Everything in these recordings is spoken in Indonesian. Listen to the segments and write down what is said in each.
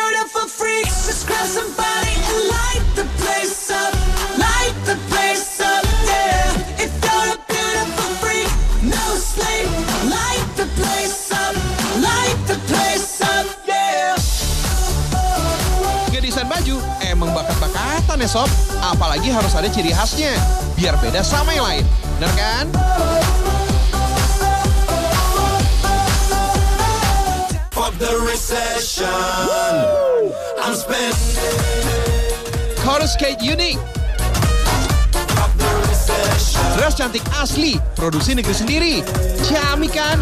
beautiful freaks, just grab somebody and light the place up. Light the place up, yeah. If you're a beautiful freak, no sleep. Light the place up. Light the place up, yeah. Ngedesain baju emang bakat-bakatan ya sob. Apalagi harus ada ciri khasnya, biar beda sama yang lain. Bener kan? Fuck the recession, I'm spending. Chorus Kate Unique. Fuck the recession. Dress cantik asli, produksi negeri sendiri. Ciamik kan?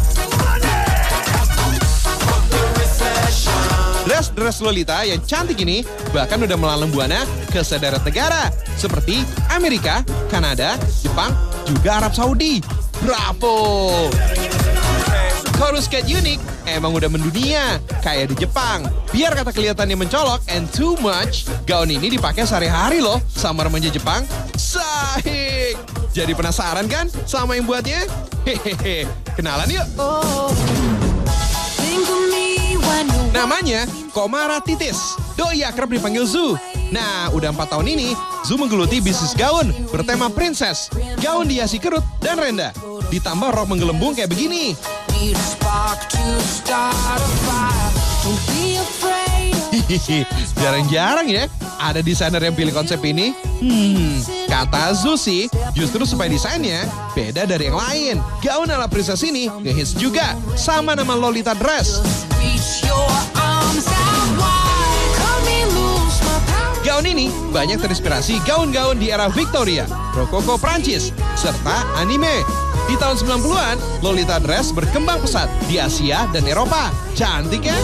Dress Lolita yang cantik ini bahkan udah melalang buana ke sederet negara seperti Amerika, Kanada, Jepang, juga Arab Saudi. Bravo! Chorus Kate Unique emang udah mendunia, kayak di Jepang. Biar kata kelihatannya mencolok and too much, gaun ini dipakai sehari-hari loh sama remaja Jepang. Sahik! Jadi penasaran kan sama yang buatnya? Hehehe, kenalan yuk! Namanya Komara Titis. Doi akrab dipanggil Zu. Nah, udah 4 tahun ini, Zu menggeluti bisnis gaun bertema princess. Gaun dihiasi kerut dan renda. Ditambah rok menggelembung kayak begini. Hihihi, jarang-jarang ya ada desainer yang pilih konsep ini. Kata Zu sih, justru supaya desainnya beda dari yang lain. Gaun ala princess ini ngehits juga, sama nama Lolita Dress. Gaun ini banyak terinspirasi gaun-gaun di era Victoria, Rokoko Prancis, serta anime. Di tahun 90-an, Lolita Dress berkembang pesat di Asia dan Eropa. Cantik ya?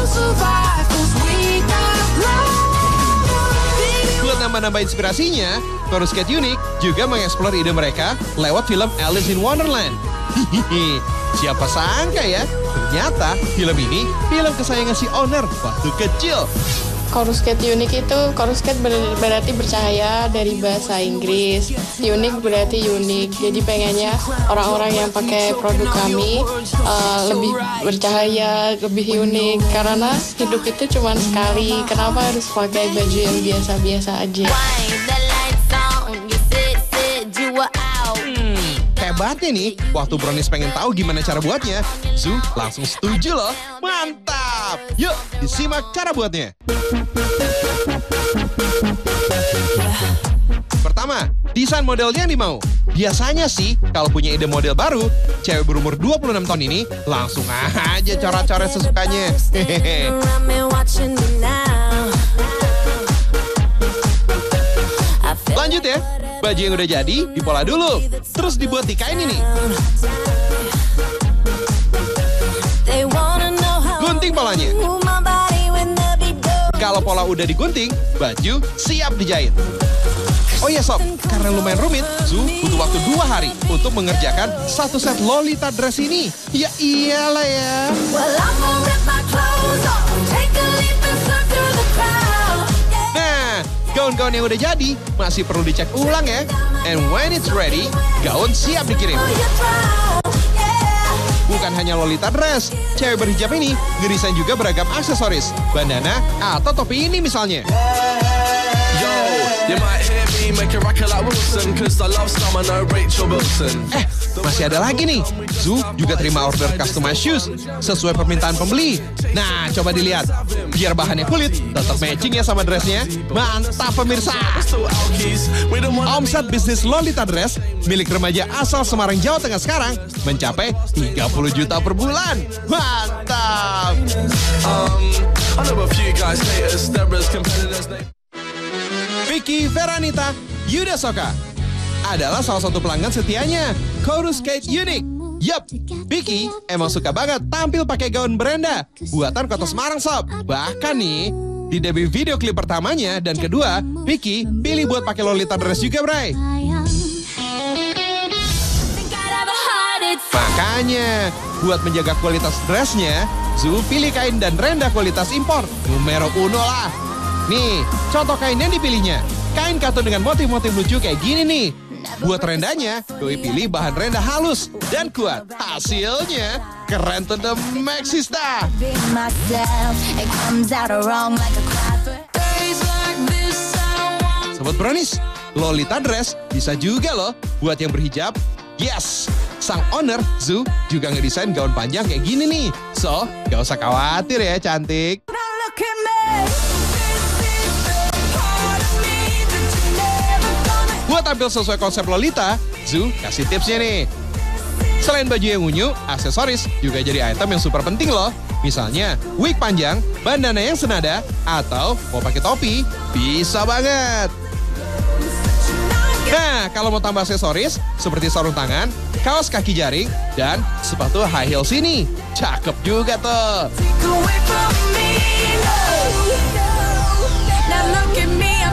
Buat nambah-nambah inspirasinya, Chorus Kate Unique juga mengeksplor ide mereka lewat film Alice in Wonderland. Hihihi, siapa sangka ya, ternyata film ini film kesayangan si owner waktu kecil. Chorus Kate Unique itu, Chorus Kate berarti bercahaya dari bahasa Inggris. Unique berarti unik. Jadi pengennya orang-orang yang pakai produk kami lebih bercahaya, lebih unik. Karena hidup itu cuma sekali. Kenapa harus pakai baju yang biasa-biasa aja? Hebatnya nih, waktu Brownies pengen tahu gimana cara buatnya, Zu langsung setuju loh. Mantap! Yuk, disimak cara buatnya. Pertama, desain modelnya yang dimau. Biasanya sih, kalau punya ide model baru, cewek berumur 26 tahun ini langsung aja coret-coret sesukanya. Hehehe. Lanjut ya, baju yang udah jadi dipola dulu, terus dibuat di kain ini. Gunting polanya. Kalau pola udah digunting, baju siap dijahit. Oh iya sob, karena lumayan rumit, Zu butuh waktu 2 hari untuk mengerjakan satu set Lolita Dress ini. Ya iyalah ya. Nah, gaun-gaun yang udah jadi masih perlu dicek ulang ya. And when it's ready, gaun siap dikirim. Bukan hanya Lolita Dress, cewek berhijab ini ngedesain juga beragam aksesoris, bandana, atau topi ini misalnya. Masih ada lagi nih. Zu juga terima order customized shoes sesuai permintaan pembeli. Nah, coba dilihat. Biar bahannya kulit, tetap matching ya sama dressnya. Mantap pemirsa. Omset bisnis Lolita Dress milik remaja asal Semarang, Jawa Tengah sekarang mencapai 30 juta per bulan. Mantap. Vicky Veranita Yudasoka adalah salah satu pelanggan setianya Chorus Kate Unique. Yup, Vicky emang suka banget tampil pakai gaun Brenda buatan Kota Semarang sob. Bahkan nih, di debut video klip pertamanya dan kedua, Vicky pilih buat pakai Lolita Dress juga, Bray. Makanya, buat menjaga kualitas dressnya, Zu pilih kain dan renda kualitas impor, numero uno lah. Nih, contoh kain yang dipilihnya. Kain katun dengan motif-motif lucu kayak gini nih. Buat rendanya, Doi pilih bahan renda halus dan kuat. Hasilnya keren to the maxista. Be myself, it comes out wrong like a cry for days like this. I want Sobat Brownies, Lolita dress bisa juga loh buat yang berhijab. Yes, sang owner Zoo juga ngedesain gaun panjang kayak gini nih. So, gak usah khawatir ya cantik. now look at me. This is the part of me that you never gonna. Buat tampil sesuai konsep Lolita, Zoo kasih tipsnya nih. Selain baju yang unyu, aksesoris juga jadi item yang super penting loh. Misalnya, wig panjang, bandana yang senada, atau mau pakai topi, bisa banget. Nah, kalau mau tambah aksesoris, seperti sarung tangan, kaos kaki jaring, dan sepatu high heels ini. Cakep juga tuh. Take away from me, no, no. Now look at me,